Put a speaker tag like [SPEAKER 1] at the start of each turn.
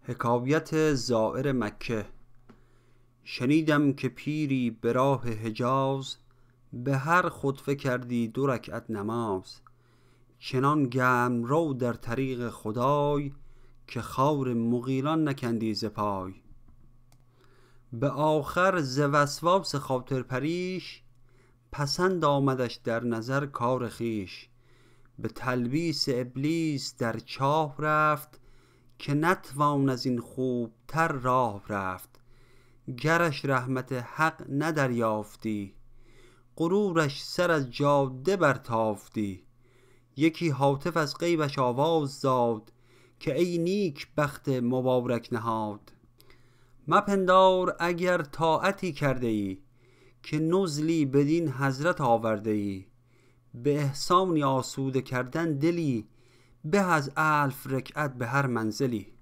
[SPEAKER 1] حکایت زائر مکه. شنیدم که پیری به راه حجاز، به هر خطوه کردی 2 رکعت نماز. چنان گرم رو در طریق خدای، که خار مغیلان نکندی ز پای. به آخر ز وسواس خاطر پریش، پسند آمدش در نظر کار خویش. به تلبیس ابلیس در چاه رفت، که نتوان از این خوب تر راه رفت. گرش رحمت حق ندریافتی، غرورش سر از جاده برتافتی. یکی هاتف از غیبش آواز داد، که ای نیک بخت مبارک نهاد. مپندار اگر طاعتی کرده ای، که نزلی بدین حضرت آورده ای. به احسانی آسوده کردن دلی، به از 1000 رکعت به هر منزلی.